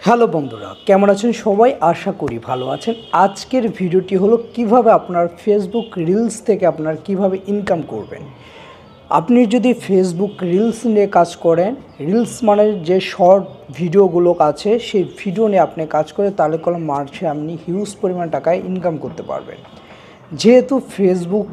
Hello বন্ধুরা, কেমন আছেন সবাই? আশা করি ভালো আছেন। আজকের ভিডিওটি হলো কিভাবে আপনার ফেসবুক রিলস থেকে আপনার কিভাবে ইনকাম করবেন। আপনি যদি ফেসবুক রিলস নিয়ে কাজ করেন, রিলস মানে যে শর্ট ভিডিওগুলো আছে সেই ভিডিও নিয়ে আপনি কাজ করে তাহলে কোনো মাসে আপনি হিউজ পরিমাণ টাকায় ইনকাম করতে পারবেন। যেহেতু ফেসবুক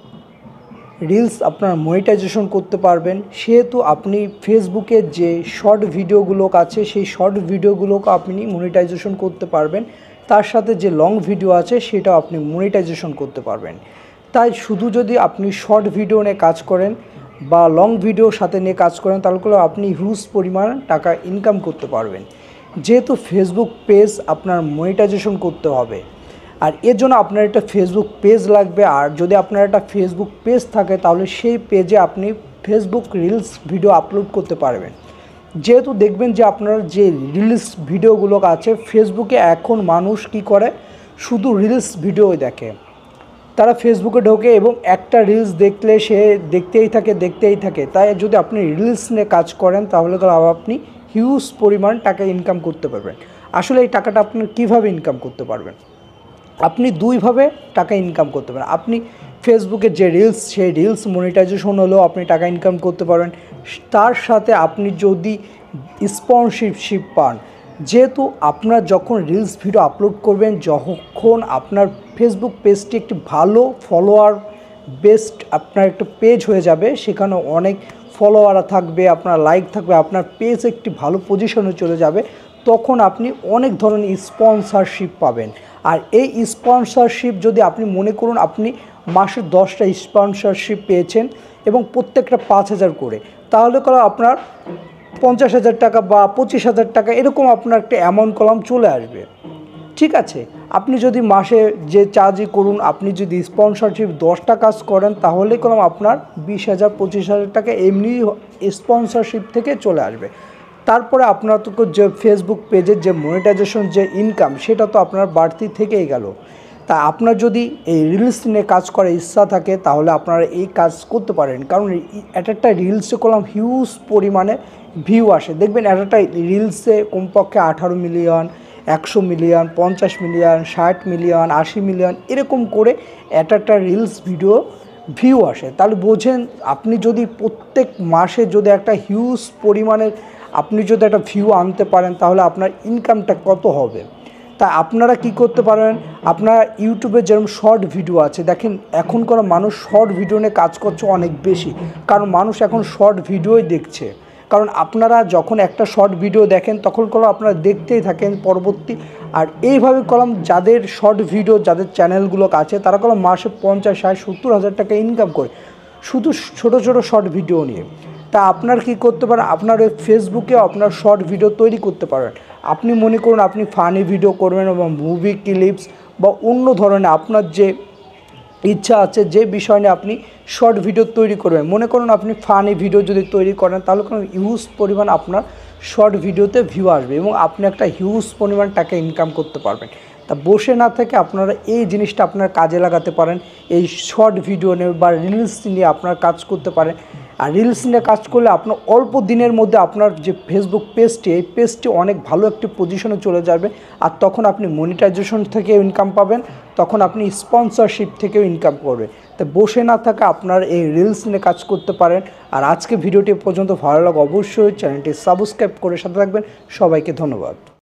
রিলস আপনার মনিটাইজেশন করতে পারবেন, সেহেতু আপনি ফেসবুকে যে শর্ট ভিডিওগুলো আছে সেই শর্ট ভিডিওগুলোকে আপনি মনিটাইজেশন করতে পারবেন, তার সাথে যে লং ভিডিও আছে সেটাও আপনি মনিটাইজেশন করতে পারবেন। তাই শুধু যদি আপনি শর্ট ভিডিও নিয়ে কাজ করেন বা লং ভিডিওর সাথে নিয়ে কাজ করেন তাহলে আপনি হিউজ পরিমাণ টাকা ইনকাম করতে পারবেন। যেহেতু ফেসবুক পেজ আপনার মনিটাইজেশন করতে হবে, আর এর জন্য আপনার একটা ফেসবুক পেজ লাগবে। আর যদি আপনার একটা ফেসবুক পেজ থাকে তাহলে সেই পেজে আপনি ফেসবুক রিলস ভিডিও আপলোড করতে পারবেন। যেহেতু দেখবেন যে আপনার যে রিলস ভিডিওগুলো আছে ফেসবুকে এখন মানুষ কি করে, শুধু রিলস ভিডিওই দেখে। তারা ফেসবুকে ঢোকে এবং একটা রিলস দেখলে সে দেখতেই থাকে। তাই যদি আপনি রিলস নিয়ে কাজ করেন তাহলে আপনি হিউজ পরিমাণ টাকা ইনকাম করতে পারবেন। আসলে এই টাকাটা আপনি কীভাবে ইনকাম করতে পারবেন? আপনি দুইভাবে টাকা ইনকাম করতে পারেন। আপনি ফেসবুকের যে রিলস সেই রিলস মনিটাইজেশন হলেও আপনি টাকা ইনকাম করতে পারেন। তার সাথে আপনি যদি স্পন্সরশিপ পান, যেহেতু আপনার যখন রিলস ভিডিও আপলোড করবেন, যখন আপনার ফেসবুক পেজটি একটি ভালো ফলোয়ার বেস্ট আপনার একটা পেজ হয়ে যাবে, সেখানে অনেক ফলোয়ার থাকবে, আপনার লাইক থাকবে, আপনার পেজ একটি ভালো পজিশনে চলে যাবে, তখন আপনি অনেক ধরনের স্পন্সরশিপ পাবেন। আর এই স্পন্সরশিপ যদি আপনি মনে করুন আপনি মাসে 10টা স্পন্সরশিপ পেয়েছেন এবং প্রত্যেকটা 5,000 করে, তাহলে আপনার 50,000 টাকা বা 25,000 টাকা এরকম আপনার একটা অ্যামাউন্ট কলাম চলে আসবে। ঠিক আছে, আপনি যদি মাসে যে চার্জই করুন, আপনি যদি স্পন্সরশিপ 10টা কাজ করেন তাহলে আপনার 20,000 25,000 টাকা এমনি স্পন্সরশিপ থেকে চলে আসবে। তারপরে আপনার তো যে ফেসবুক পেজের যে মনিটাইজেশন যে ইনকাম সেটা তো আপনার বাড়তি থেকেই গেল। তা আপনার যদি এই রিলস নিয়ে কাজ করার ইচ্ছা থাকে তাহলে আপনারা এই কাজ করতে পারেন, কারণ একটা রিলসে হিউজ পরিমাণে ভিউ আসে। দেখবেন একটা রিলসে কমপক্ষে 18 million, 100 million, 50 million, 60 million, 80 million এরকম করে একটা রিলস ভিডিও ভিউ আসে। তাহলে বোঝেন আপনি যদি প্রত্যেক মাসে যদি একটা হিউজ পরিমাণের আপনি যদি একটা ভিউ আনতে পারেন তাহলে আপনার ইনকামটা কত হবে। তা আপনারা কি করতে পারেন, আপনারা ইউটিউবে যেরকম শর্ট ভিডিও আছে, দেখেন এখনকার মানুষ শর্ট ভিডিও নিয়ে কাজ করছে অনেক বেশি, কারণ মানুষ এখন শর্ট ভিডিওই দেখছে। কারণ আপনারা যখন একটা শর্ট ভিডিও দেখেন তখন আপনারা দেখতেই থাকেন পরবর্তী। আর এইভাবে যাদের শর্ট ভিডিও যাদের চ্যানেলগুলো আছে তারা মাসে 50, 60, 70 হাজার টাকা ইনকাম করে শুধু ছোটো শর্ট ভিডিও নিয়ে। তা আপনার কি করতে পারেন, আপনার ওই ফেসবুকে আপনার শর্ট ভিডিও তৈরি করতে পারেন। আপনি মনে করুন আপনি ফানি ভিডিও করবেন বা মুভি ক্লিপস বা অন্য ধরনের আপনার যে ইচ্ছা আছে যে বিষয় নিয়ে আপনি শর্ট ভিডিও তৈরি করবেন। মনে করুন আপনি ফানি ভিডিও যদি তৈরি করেন তাহলে হিউজ পরিমাণ আপনার শর্ট ভিডিওতে ভিউ আসবে এবং আপনি একটা হিউজ পরিমাণ টাকা ইনকাম করতে পারবেন। তা বসে না থেকে আপনারা এই জিনিসটা আপনার কাজে লাগাতে পারেন। এই শর্ট ভিডিও নিয়ে বা রিলস নিয়ে আপনার কাজ করতে পারেন। আর রিলস নিয়ে কাজ করলে আপনার অল্প দিনের মধ্যে আপনার যে ফেসবুক পেজটি এই পেজটি অনেক ভালো একটি পজিশনে চলে যাবে। আর তখন আপনি মনিটাইজেশন থেকেও ইনকাম পাবেন, তখন আপনি স্পন্সরশিপ থেকেও ইনকাম করবেন। তা বসে না থাকা আপনার এই রিলস নিয়ে কাজ করতে পারেন। আর আজকে ভিডিওটি পর্যন্ত ভালো লাগে অবশ্যই চ্যানেলটি সাবস্ক্রাইব করে সাথে থাকবেন। সবাইকে ধন্যবাদ।